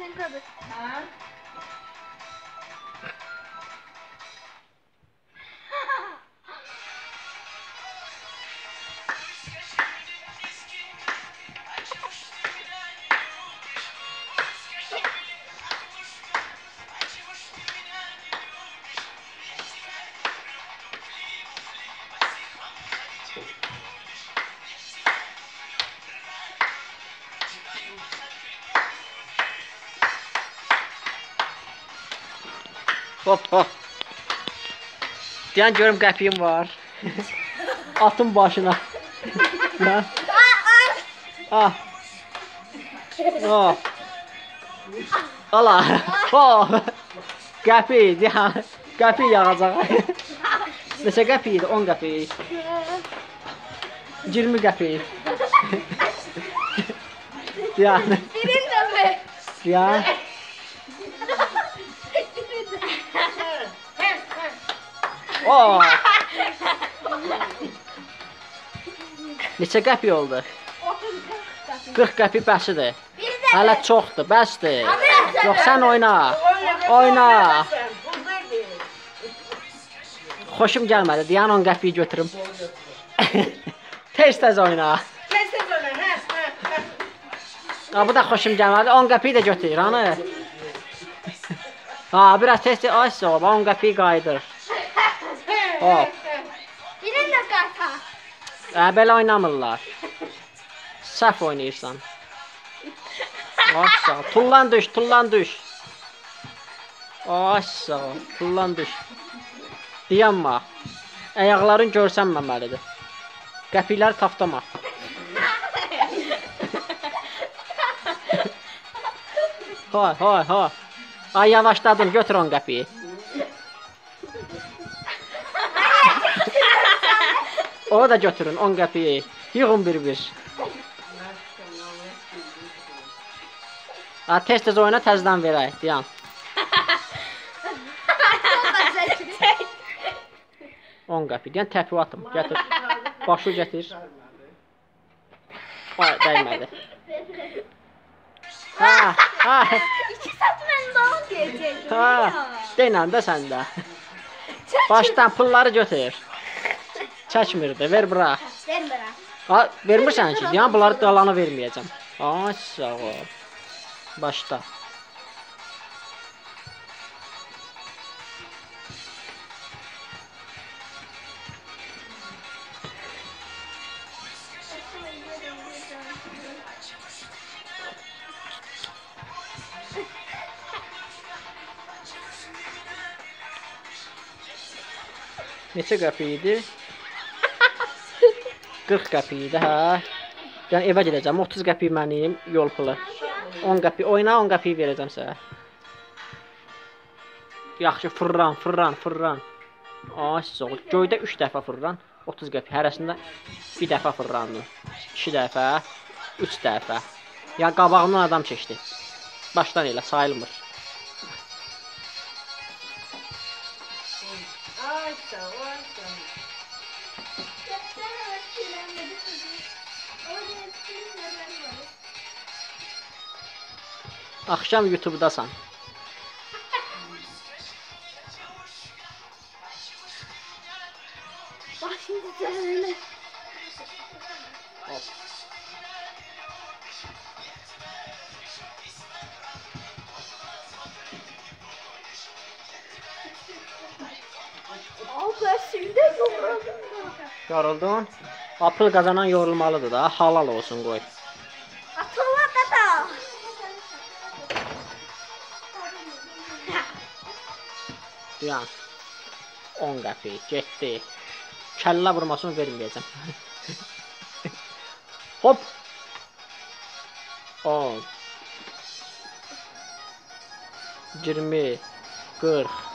Sen kadar. Ha? Hop hop. Deyən görüm qəpiyim var. Atın başına. Ha? Ah. Oh. Ala. Oh. Qəpi deyən. Qəpi yağacaq. Neçə qəpi idi? 10 qəpi. 20 qəpi. Deyən. Birin de mi? Deyən. Oh. Neçə qəpi oldu? 40 qəpi bəsidir. Hələ çoxdur, bəsdir. Yox, sən oyna. Oyna. Xoşum gəlmədi. Deyən 10 qəpiyi götürüm. Tez-tez oyna. Tez-tez oyna, Ha, bu da xoşum gəlmədi. 10 qəpiyi də götür, hanı? Ha, biraz tez-tez ay soğub. 10 qəpiyi qayıdır. Hop. Birin de kata. Belə oynamırlar. Səhv oynayırsan. Aşağı. Tullan düş, tullan düş. Aşağı. Tullan düş. Dayanma. Ayaqların görsənməməlidir. Qəpikləri taftama. Hay, hay, hay. Ay, yavaşladın. Götür 10 qəpiyi. O da götürün 10 qəpiyi. Yığın bir-bir. Ha, tez-tez oyuna təzdən verək. Dayan. 10 qəpi. Deyən təpi atım. Gətir. Başı gətir. Ay, dəymədi. Ha, ha. 2 saat ben daha diyecektim. Ha. Denən də səndə. Başdan pulları götür. Çəkmirdi. Ver bura. Ver bana. Ha, vermirsən ki. Deyən bunları qalanı verməyəcəm. Ay, sağ ol. Başda. Neçə qəpi idi? 40 qəpi idi, hə. Yəni evə gedəcəm. 30 qəpi mənim yol pulu. 10 qəpi oyna, 10 qəpi verəcəm sənə. Yaxşı, fırran, fırran, fırran. Ay, soğuk. Göydə 3 dəfə fırran. 30 qəpi. Hərəsində bir dəfə fırrandı. 2 dəfə, 3 dəfə. Yəni qabağımdan adam keçdi. Başdan elə sayılmır. Ay sağ ol, ay sağ ol. Axşam YouTube-dasan. Bak şimdi sen. Hop. Al ben şimdi yoruldum. Yoruldun? Apıl qazanan yorulmalıdır da. Halal olsun qoy. Atılma da. Duyan. 10 qəpi getdi. Kəllə vurmasını verməyəcəm. Hop. 10 20 40